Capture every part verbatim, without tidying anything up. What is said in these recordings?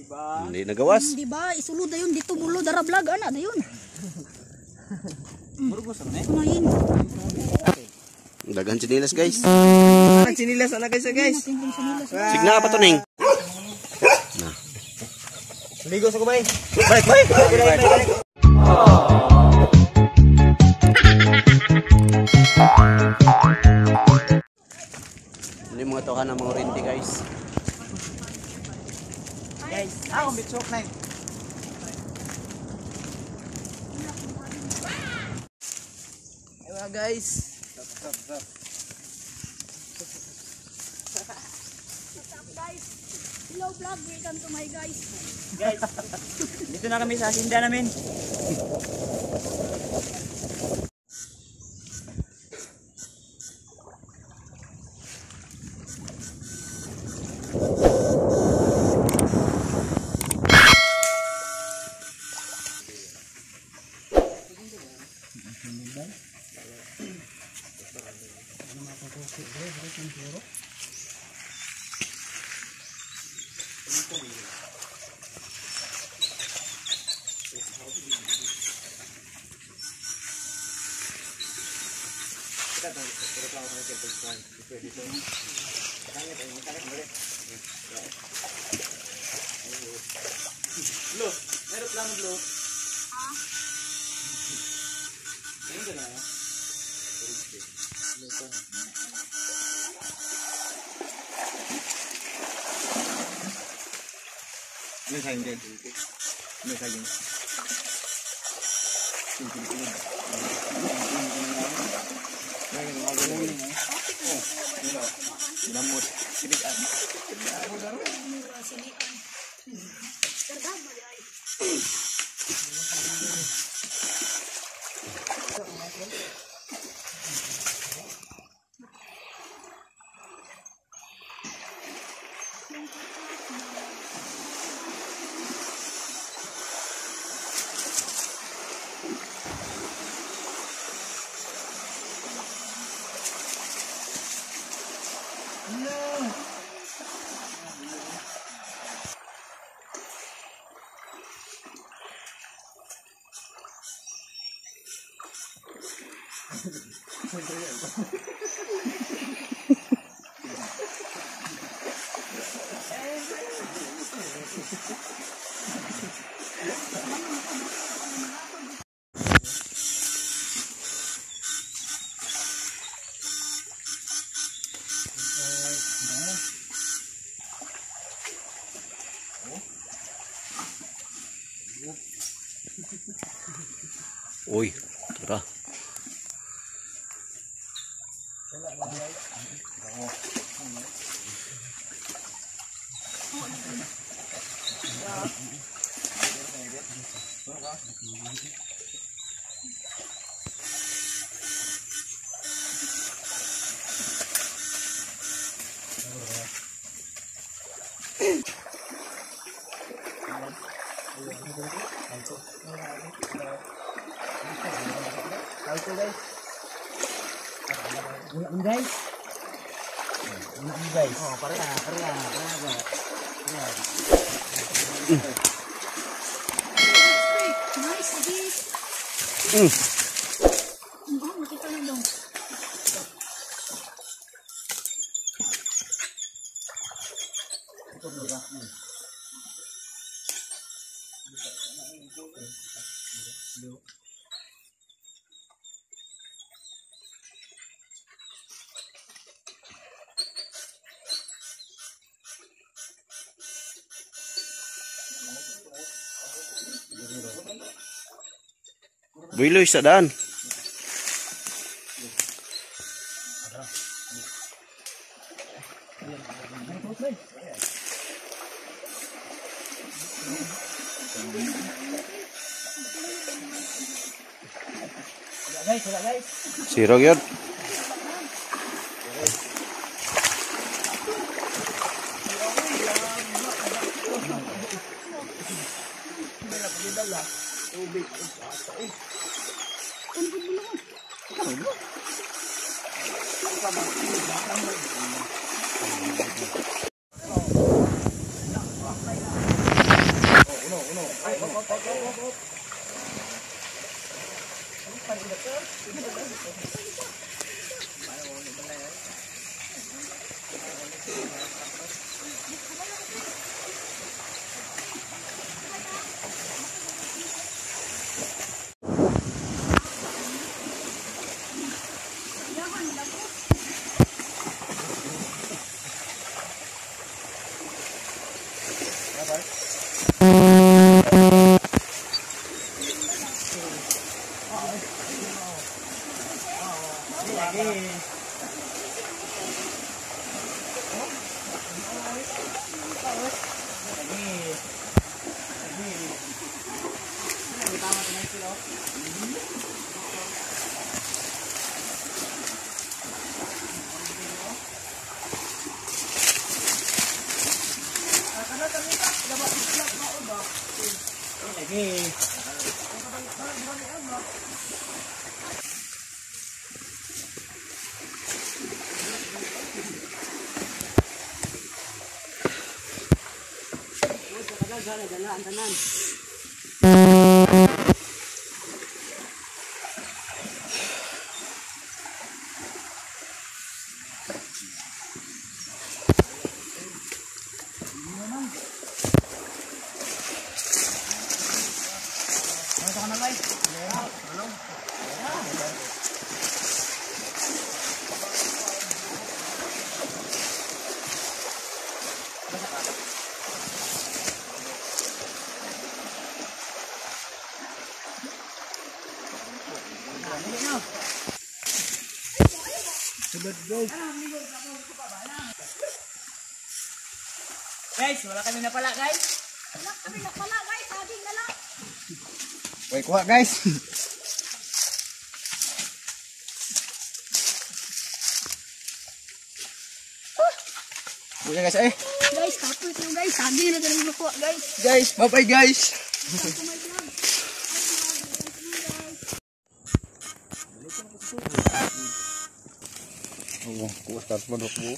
Diba? Hindi nagawas. Hmm, diba? Isulod na yun dito bulo darablag ana na yun. Burgos na eh. Kumain. Dagan sinilas guys. Dagan sinilas ana guys guys. Signa pa to ning. Nah. Ligo sa kumay. Balik balik. Balik balik. Ini mga to ka na mga rinti guys. Guys, ako bitsok na. Ayo guys. Stop stop stop. What's up guys? Hello vlog, welcome to my guys. Guys, dito na kami sa asinda namin. Blue, meron plano blue. Ah. Ayun na. Ini sayang deh. Ini sayang. Lamut. Silikan. Uy, tara. Kalko guys. Ulang guys. Ulang guys. Oh, pare na, pare na, pare na. Nice, Adit. Hmm. Oh, makita na dong. Ito mura. Builoy sa daan. Guys, wala guys. Sirog yun. Guys, wala kami na pala guys. Wala kami na pala guys, saging na lang. Wait, kuha guys. Kuya guys eh. Guys, tapos yung guys, saging na galing nakuha guys. Guys, bye-bye guys. Oh, kuha start mandok bu.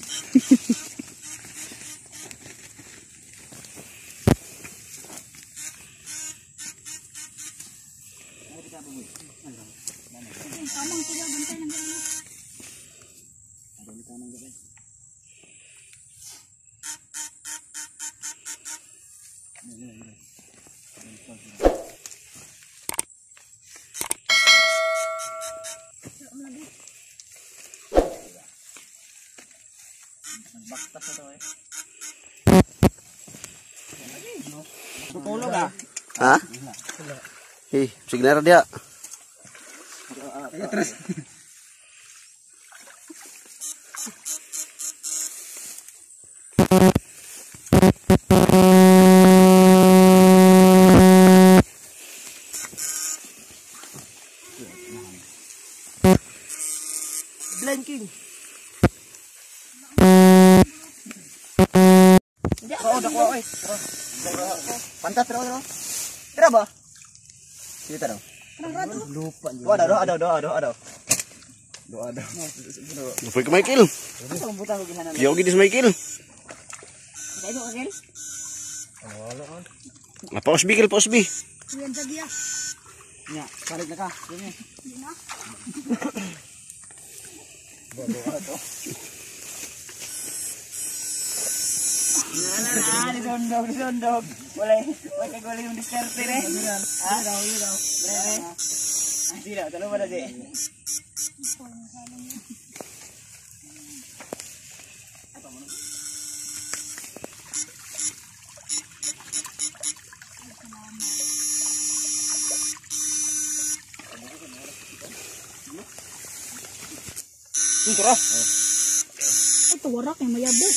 Tamang kuya, bantay ng galing. Baktas na to eh. Tutulog ah. Ha? Eh, signara dia. Terus. Blanking. Oh, udah kuah, oi. Pantat terus terus. Tira ba? Kita dong. Lupa. Oh, ada, ada, ada, ada, ada. Doa ada. Lupa ke Michael. Yo gini Michael. Apa Osbi kel Osbi? Yan sa dia. Nya, balik na ka. Ini. Hindi na. Doa to. Na na na, disondog, disondog. Boleh, boleh kaguli yung diskarte eh. Ah, daw, daw. Ah, tidak, terlalu pada deh. Itu roh. Ito, warak yung mayabos.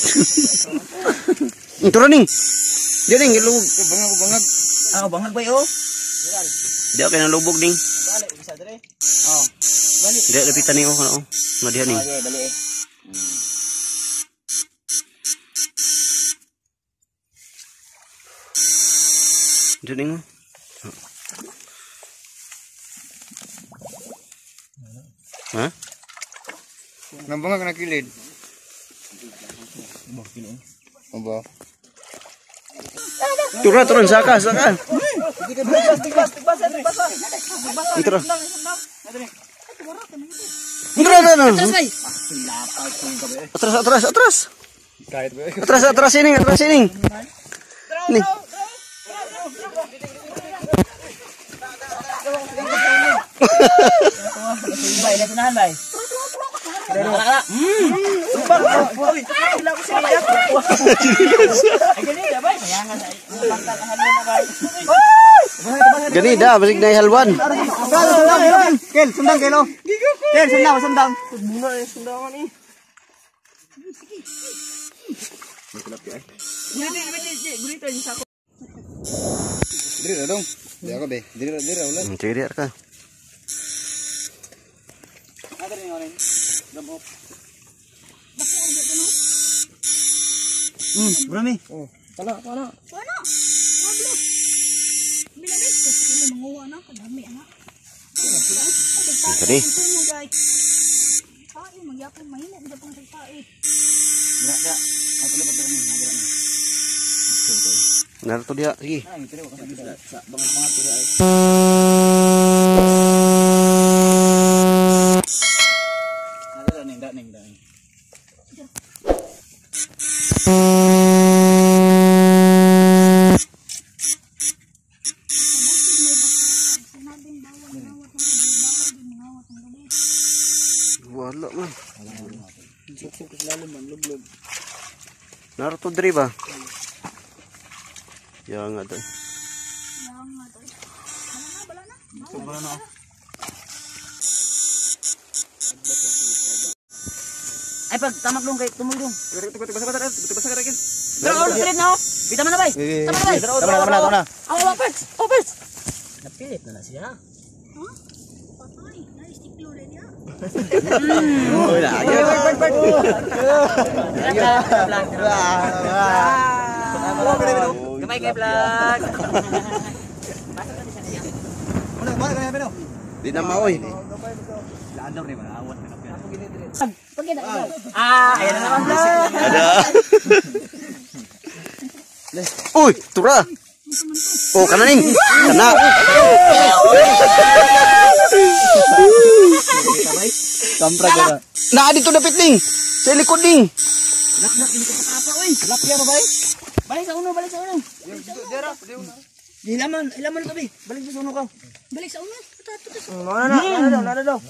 Ito ning. Dia ning lu Bangag, bangag. Ah, bangag ba yo? dia kena lubog ning. Balik bisa dere. Oh. Balik. Dia lapitan ning oh kana oh. Madiha ning. Okay, balik. Dia ning. Ha? Nambang kena kilid. Bah kilid. Bah. Turun turun saka saka. Tigbas, tigbas, tigbas. Ito ra. Ay, Ito ra, ito ra. Atras bay. Atras, atras, atras. Kahit ba? Atras, atras ini, atras ini. Ning. Bay, nakunahan bay. Kala-kala. Hmm. Sumpah. Uy, wala ko siya. Ay ganito bay. Mayangan ay. Pagtakahan mo na bay. Gani dah, basig na halwan. Kel, sundang kelo. Kel, sundang, sundang. Muna eh, sundangan eh. Gurita yung sako. Diri na dong. Di ako be. Diri na, diri na ulan. Ciri ka. Ada rin oren. Dam off. Hmm, berami. Oh, pana, pana. Ano? Wala. Bilagay ko kung manguha na kadami ana. Tadi. Ay, magyapon mahina di pang tagpae. Dira, dira. Ako lepas ni, dira ni. Naruto dia, sige. Ah, ito rin kasi sa bangat-bangat ko ay. Ada ning, dak ning, dak ning. Wala man. Naruto diri ba? Ya nga to. Yang nga to. Bala na, bala na. Sobra na. Ay pag tamak dong kay tumoy dong. Basa-basa, basa-basa ka rin. Dra, oh, pilit na oh. Bita man na bay. Tama na bay. Tama na, tama na, tama na. Aw, opers, opers. Napilit na na siya. Ha? Patay, na-stick lo rin ya. Oh, lagi. Gamay kay vlog. Ano, mana kaya peno? Di na maoy. Laandor ni ba? Awat na kapya. Pag ina ikaw. Ah, ayan na naman vlog. Ada. Uy, tura. Oh, kana ning. Kana. Kampra ka ba? Na dito dapit ning. Sa likod ning. Lak-lak ini ka apa oy? Lak ya ba bay? Balik sa uno, balik sa uno. Dira, di laman, ilaman to bi. Balik sa uno ka. Balik sa una. Nada na, nada daw, nada daw.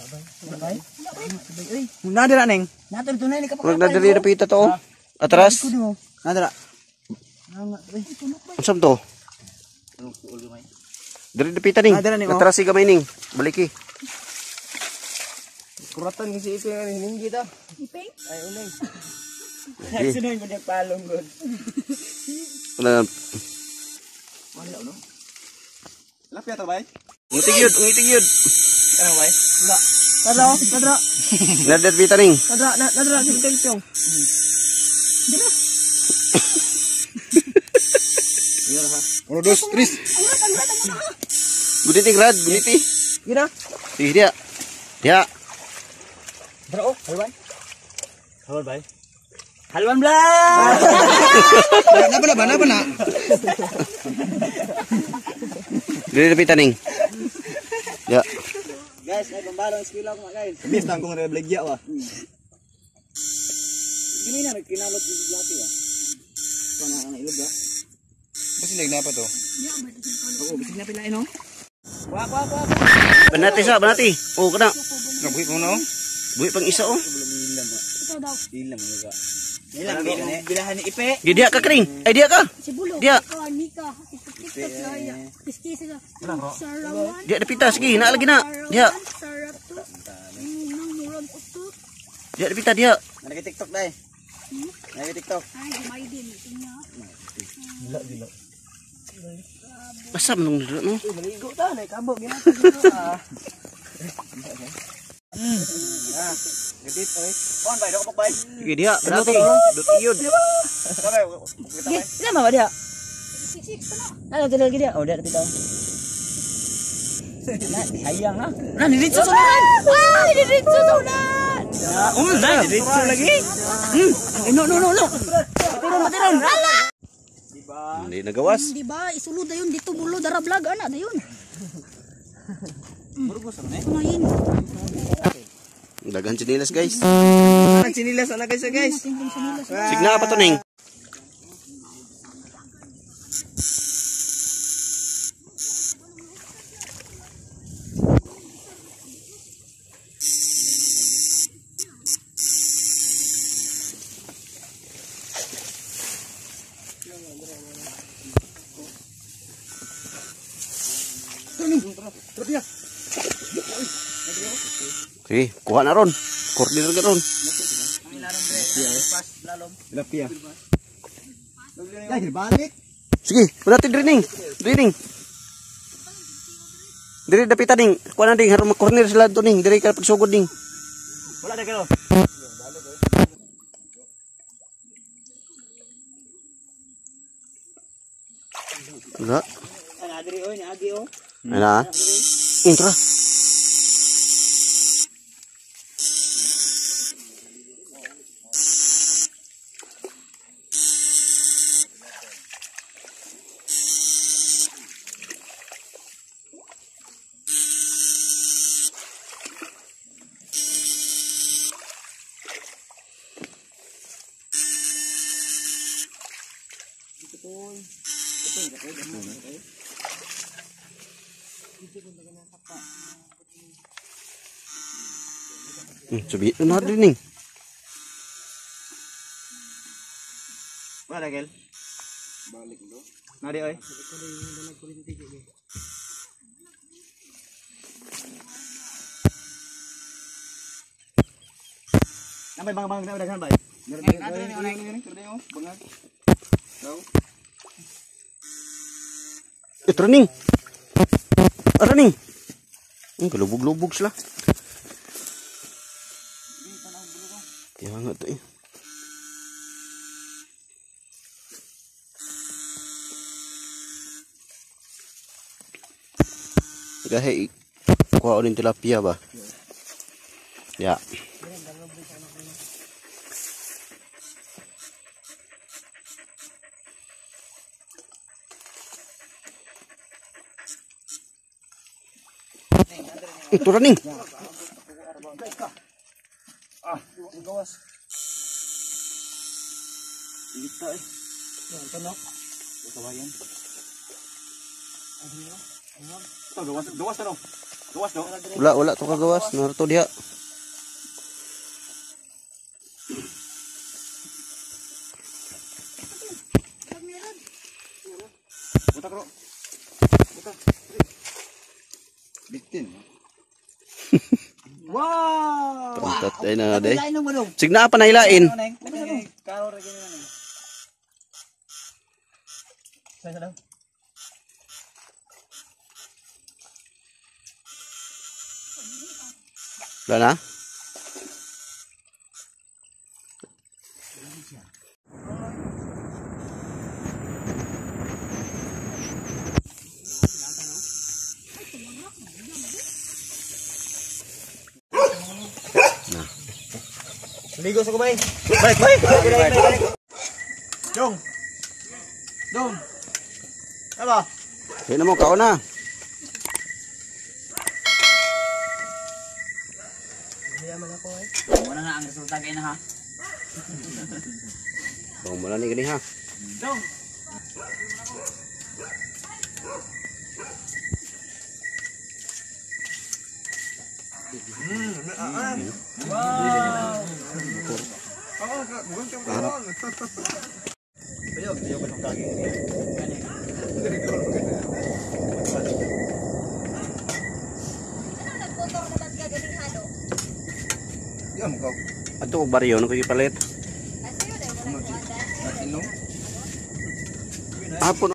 Nada na neng. Nada tunay ni ka pa. Wag na diri dapit to. Atras. Nada. Unsam to? Diri dapit ning. Atras si gamay ning. Baliki. Kuratan ni si Iping ni ning kita. Iping? Ay unay. Sino yung kanyang palong god? Wala. Wala no. Lapya to bay? Ngitig yun, ngitig yun. Ano bay? Wala. Tadra, tadra. Nadad dapit ning. Tadra, tadra si Iping. Dira. Iya ha. Uno, dos, tres. Angrat, angrat, angrat. Guniti grad, guniti. Gina. Ih dia. Dia. Tara oh, halwan. Halwan bay. Halwan vlog. Na pala ba, na pala. Diri dapit ning. Ya. Guys, ay pambalong skill ako guys. Bis tang kong reblegya wa. Gini na nagkinalot yung blati wa. Kana ang ilog ba? Kasi nagnapa to. Oo, bisig na pila ino. Wa wa wa. Banati sa, banati. Oh, kana. Gabuhi mo no. Buhi pang isa oh. Ito daw. Ilang mga. Ilang bilahan bilahan ni Ipe. Di dia ka kring. Ay dia ka. Si Bulo. Dia. Ikaw, Nika. TikTok laya. Kiskisa ka. Sarawan. Dia dapita sige, na lagi na. Dia. Saratu. Nang murag utok. Dia dapita dia. Nagi TikTok dai. Nagi TikTok. Ay, gamay din. Ito niya. Gila gila. Asam nung dito no. Maligo ta, nay kabo ginasa. Hmm. Ah, edit oi. On bay, dok bay. Sige dia, banati. Dut iyod. Sabay, kita bay. Nama ba dia? Sik-sik ka na. Nada tu lagi dia. Oh dia tapi tahu. Nah, sayang ah. Nah, di situ sunan. Ay, diretso sunan. Um, nah, di situ lagi. Hmm. Eh, no no no no. Matiron, matiron. Ala. Diba? Hindi nagawas. Di ba? Isulod na yun dito bulo dara vlog ana na yun. Burgos ano eh? Kumain. Dagan sinilas guys. Ang sinilas ana guys guys. Simpleng sinilas. Signa pa to ning. Okay, kuha na ron. Koordinir ka ron. Lapia. Lagi balik. Sige, berarti drining. Drining. Diri dapitan ning. Kuha na ding harus makornir sila to ning. Diri ka pagsugod ning. Wala na kayo. Enggak. Ana adiri oy, ni agi oh. Ana. Intra. Hmm, sabi na drining. Wala gel. Balik do. Nari oy. Nambay bang bang na daghan bay. Meron din oy. Meron din oh. Bangag. Daw. Eh, running. Running. Hmm, kalubog-lubog sila. Kaya nga ito eh. Gahe, kuha ulit tilapia ba? Ya. Itu running. Ah, gawas. Dito eh. Yan tanok. Kawayan. Ano? Ito gawas, gawas tanong. Gawas no. Wala wala to kagawas, narto dia. Buta kro. Buta. Bitin. Wow! Pantat ay na day. Lain mo dong. Signa pa na hilain. Karo ra gini na. Saya daw. Wala na? Ligo sa kumay. Balik, balik. Balik, balik, balik. Dong. Dong. Apa? Kaya na mo, kao na. Muna na ang resulta kayo na ha. Bawang mo na ni gani ha. Dong. Wow. Ayo, ayo besok lagi. Ya, muka. Ato og baryo no kay palit. Hapon